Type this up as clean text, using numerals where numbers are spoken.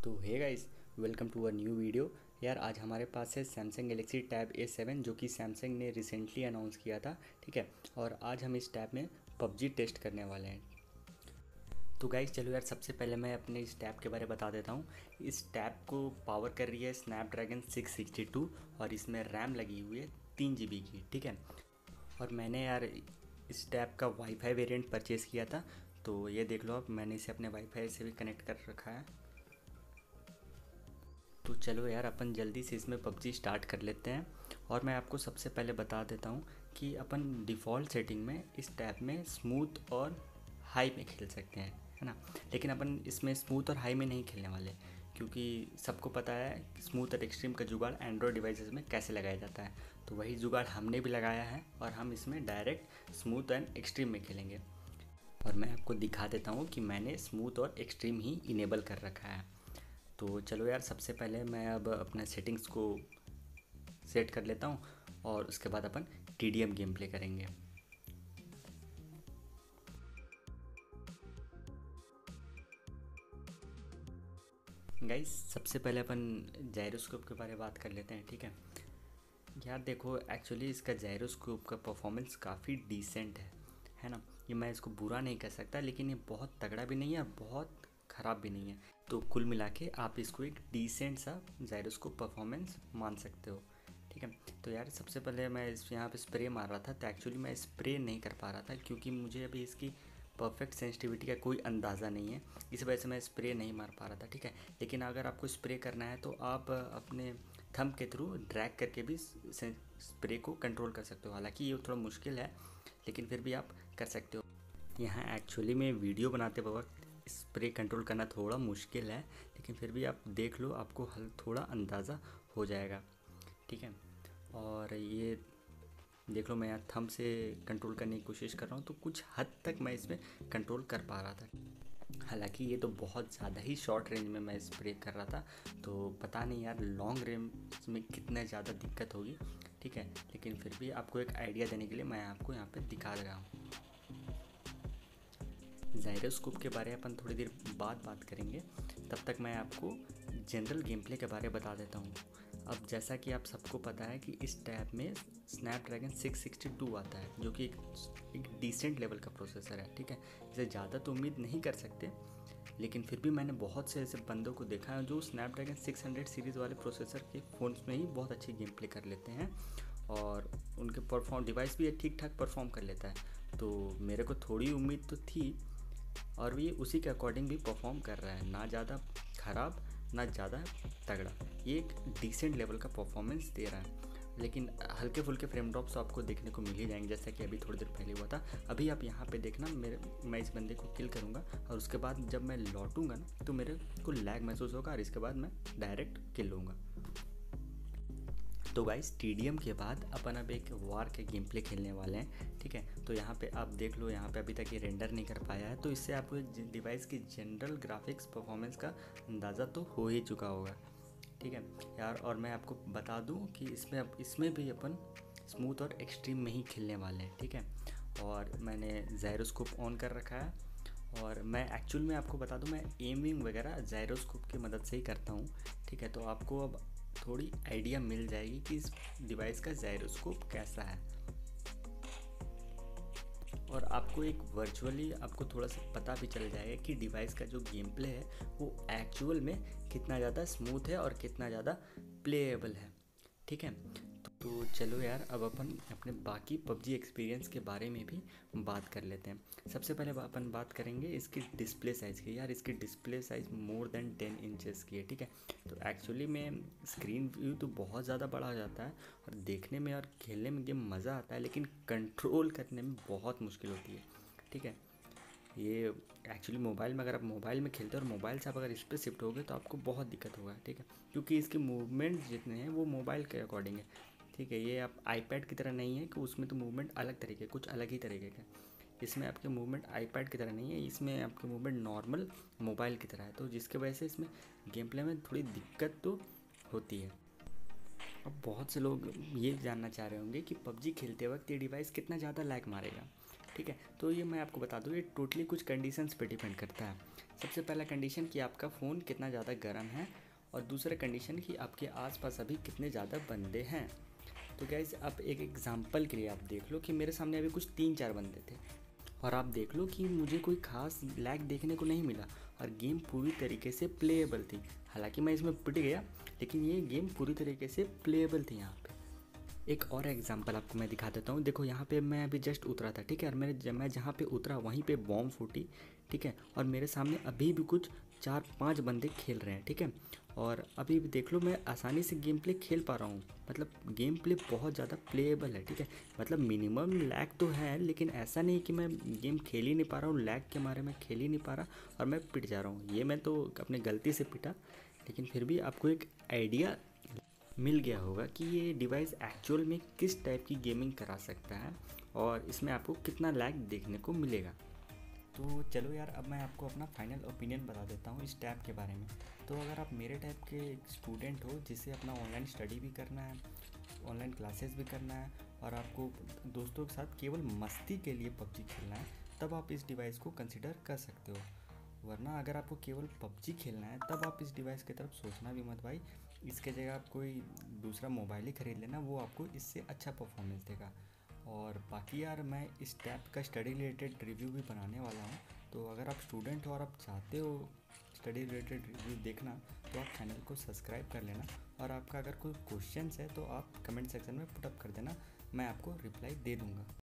तो hey guys, welcome to a new video. यार आज हमारे पास है सैमसंग गैलेक्सी टैब A7 जो कि सैमसंग ने रिसेंटली अनाउंस किया था। ठीक है, और आज हम इस टैब में पबजी टेस्ट करने वाले हैं। तो गाइस चलो यार, सबसे पहले मैं अपने इस टैब के बारे में बता देता हूँ। इस टैब को पावर कर रही है स्नैपड्रैगन 662 और इसमें रैम लगी हुई है 3 GB की। ठीक है, और मैंने यार इस टैब का वाईफाई वेरिएंट परचेज़ किया था। तो ये देख लो, अब मैंने इसे अपने वाईफाई से भी कनेक्ट कर रखा है। तो चलो यार, अपन जल्दी से इसमें पबजी स्टार्ट कर लेते हैं। और मैं आपको सबसे पहले बता देता हूँ कि अपन डिफ़ॉल्ट सेटिंग में इस टैब में स्मूथ और हाई में खेल सकते हैं, है ना। लेकिन अपन इसमें स्मूथ और हाई में नहीं खेलने वाले, क्योंकि सबको पता है कि स्मूथ और एक्सट्रीम का जुगाड़ एंड्रॉयड डिवाइसेस में कैसे लगाया जाता है। तो वही जुगाड़ हमने भी लगाया है और हम इसमें डायरेक्ट स्मूथ एंड एक्सट्रीम में खेलेंगे। और मैं आपको दिखा देता हूँ कि मैंने स्मूथ और एक्सट्रीम ही इनेबल कर रखा है। तो चलो यार, सबसे पहले मैं अब अपने सेटिंग्स को सेट कर लेता हूँ और उसके बाद अपन TDM गेम प्ले करेंगे। गाइस, सबसे पहले अपन जायरोस्कोप के बारे में बात कर लेते हैं। ठीक है यार, देखो एक्चुअली इसका जायरोस्कोप का परफॉर्मेंस काफ़ी डिसेंट है ना। ये मैं इसको बुरा नहीं कह सकता, लेकिन ये बहुत तगड़ा भी नहीं है और बहुत ख़राब भी नहीं है। तो कुल मिला के आप इसको एक डिसेंट सा जायरोस्कोप परफॉर्मेंस मान सकते हो। ठीक है, तो यार सबसे पहले मैं इस यहाँ पे स्प्रे मार रहा था, तो एक्चुअली मैं स्प्रे नहीं कर पा रहा था क्योंकि मुझे अभी इसकी परफेक्ट सेंसिटिविटी का कोई अंदाज़ा नहीं है। इस वजह से मैं स्प्रे नहीं मार पा रहा था। ठीक है, लेकिन अगर आपको स्प्रे करना है तो आप अपने थंब के थ्रू ड्रैग करके भी स्प्रे को कंट्रोल कर सकते हो। हालांकि ये थोड़ा मुश्किल है, लेकिन फिर भी आप कर सकते हो। यहाँ एक्चुअली में वीडियो बनाते वक्त स्प्रे कंट्रोल करना थोड़ा मुश्किल है, लेकिन फिर भी आप देख लो, आपको हल थोड़ा अंदाज़ा हो जाएगा। ठीक है, और ये देख लो, मैं यहाँ थंब से कंट्रोल करने की कोशिश कर रहा हूँ, तो कुछ हद तक मैं इसमें कंट्रोल कर पा रहा था। हालांकि ये तो बहुत ज़्यादा ही शॉर्ट रेंज में मैं स्प्रे कर रहा था, तो पता नहीं यार लॉन्ग रेंज में कितना ज़्यादा दिक्कत होगी। ठीक है, लेकिन फिर भी आपको एक आइडिया देने के लिए मैं आपको यहाँ पे दिखा रहा हूँ। जायरोस्कोप के बारे में अपन थोड़ी देर बाद बात करेंगे, तब तक मैं आपको जनरल गेम प्ले के बारे में बता देता हूँ। अब जैसा कि आप सबको पता है कि इस टैब में स्नैपड्रैगन 662 आता है, जो कि एक डिसेंट लेवल का प्रोसेसर है। ठीक है, इसे ज़्यादा तो उम्मीद नहीं कर सकते, लेकिन फिर भी मैंने बहुत से ऐसे बंदों को देखा है जो स्नैपड्रैगन 600 सीरीज़ वाले प्रोसेसर के फ़ोन्स में ही बहुत अच्छी गेम प्ले कर लेते हैं और उनके डिवाइस भी ठीक ठाक परफॉर्म कर लेता है। तो मेरे को थोड़ी उम्मीद तो थी, और ये उसी के अकॉर्डिंग भी परफॉर्म कर रहा है। ना ज़्यादा ख़राब ना ज़्यादा तगड़ा, ये एक डिसेंट लेवल का परफॉर्मेंस दे रहा है। लेकिन हल्के फुल्के फ्रेम ड्रॉप्स तो आपको देखने को मिल ही जाएंगे, जैसा कि अभी थोड़ी देर पहले हुआ था। अभी आप यहाँ पे देखना, मैं इस बंदे को किल करूँगा और उसके बाद जब मैं लौटूंगा ना, तो मेरे को लैग महसूस होगा और इसके बाद मैं डायरेक्ट किल लूँगा। तो गाइस, TDM के बाद अपन अब एक वार के गेम प्ले खेलने वाले हैं। ठीक है, तो यहाँ पे आप देख लो, यहाँ पे अभी तक ये रेंडर नहीं कर पाया है, तो इससे आपको डिवाइस की जनरल ग्राफिक्स परफॉर्मेंस का अंदाज़ा तो हो ही चुका होगा। ठीक है यार, और मैं आपको बता दूँ कि इसमें भी अपन स्मूथ और एक्सट्रीम में ही खेलने वाले हैं। ठीक है, और मैंने जायरोस्कोप ऑन कर रखा है, और मैं एक्चुअल में आपको बता दूं, मैं एमिंग वगैरह जायरोस्कोप की मदद से ही करता हूँ। ठीक है, तो आपको अब थोड़ी आइडिया मिल जाएगी कि इस डिवाइस का जायरोस्कोप कैसा है, और आपको एक वर्चुअली आपको थोड़ा सा पता भी चल जाएगा कि डिवाइस का जो गेम प्ले है वो एक्चुअल में कितना ज़्यादा स्मूथ है और कितना ज़्यादा प्लेएबल है। ठीक है, तो चलो यार, अब अपन अपने बाकी पबजी एक्सपीरियंस के बारे में भी बात कर लेते हैं। सबसे पहले अपन बात करेंगे इसकी डिस्प्ले साइज़ की। यार इसकी display size more than 10 inches की है। ठीक है, तो एक्चुअली में स्क्रीन व्यू तो बहुत ज़्यादा बड़ा हो जाता है और देखने में और खेलने में गेम मज़ा आता है, लेकिन कंट्रोल करने में बहुत मुश्किल होती है। ठीक है, ये एक्चुअली मोबाइल में, अगर आप मोबाइल में खेलते हो और मोबाइल से आप अगर इस पर शिफ्ट हो गए तो आपको बहुत दिक्कत होगा। ठीक है, क्योंकि इसके मूवमेंट्स जितने हैं वो मोबाइल के अकॉर्डिंग है। ठीक है, ये आप आईपैड की तरह नहीं है कि उसमें तो मूवमेंट अलग तरीके, कुछ अलग ही तरीके का। इसमें आपके मूवमेंट आईपैड की तरह नहीं है, इसमें आपके मूवमेंट नॉर्मल मोबाइल की तरह है, तो जिसकी वजह से इसमें गेम प्ले में थोड़ी दिक्कत तो होती है। अब बहुत से लोग ये जानना चाह रहे होंगे कि पबजी खेलते वक्त ये डिवाइस कितना ज़्यादा लैग मारेगा। ठीक है, तो ये मैं आपको बता दूँ, ये टोटली कुछ कंडीशंस पे डिपेंड करता है। सबसे पहला कंडीशन कि आपका फ़ोन कितना ज़्यादा गर्म है, और दूसरा कंडीशन कि आपके आसपास अभी कितने ज़्यादा बंदे हैं। तो गाइस आप एक एग्जांपल के लिए आप देख लो कि मेरे सामने अभी कुछ 3-4 बंदे थे, और आप देख लो कि मुझे कोई ख़ास लैग देखने को नहीं मिला और गेम पूरी तरीके से प्लेएबल थी। हालांकि मैं इसमें पिट गया, लेकिन ये गेम पूरी तरीके से प्लेएबल थी। यहाँ पे एक और एग्जांपल आपको मैं दिखा देता हूँ। देखो यहाँ पे मैं अभी जस्ट उतरा था, ठीक है, और मैं जहाँ पे उतरा वहीं पे बॉम्ब फूटी, ठीक है, और मेरे सामने अभी भी कुछ 4-5 बंदे खेल रहे हैं, ठीक है। और अभी भी देख लो मैं आसानी से गेम प्ले खेल पा रहा हूँ, मतलब गेम प्ले बहुत ज़्यादा प्लेएबल है, ठीक है। मतलब मिनिमम लैग तो है, लेकिन ऐसा नहीं कि मैं गेम खेल ही नहीं पा रहा हूँ, लैग के मारे मैं खेल ही नहीं पा रहा और मैं पिट जा रहा हूँ। ये मैं तो अपने गलती से पिटा, लेकिन फिर भी आपको एक आइडिया मिल गया होगा कि ये डिवाइस एक्चुअल में किस टाइप की गेमिंग करा सकता है और इसमें आपको कितना लैग देखने को मिलेगा। तो चलो यार, अब मैं आपको अपना फाइनल ओपिनियन बता देता हूँ इस टैब के बारे में। तो अगर आप मेरे टाइप के स्टूडेंट हो जिसे अपना ऑनलाइन स्टडी भी करना है, ऑनलाइन क्लासेस भी करना है, और आपको दोस्तों के साथ केवल मस्ती के लिए पबजी खेलना है, तब आप इस डिवाइस को कंसिडर कर सकते हो। वरना अगर आपको केवल पबजी खेलना है तब आप इस डिवाइस की तरफ सोचना भी मत भाई। इसके जगह आप कोई दूसरा मोबाइल ही ख़रीद लेना, वो आपको इससे अच्छा परफॉर्मेंस देगा। और बाकी यार मैं इस टैब का स्टडी रिलेटेड रिव्यू भी बनाने वाला हूँ, तो अगर आप स्टूडेंट हो और आप चाहते हो स्टडी रिलेटेड रिव्यू देखना, तो आप चैनल को सब्सक्राइब कर लेना। और आपका अगर कोई क्वेश्चंस है तो आप कमेंट सेक्शन में पुटअप कर देना, मैं आपको रिप्लाई दे दूँगा।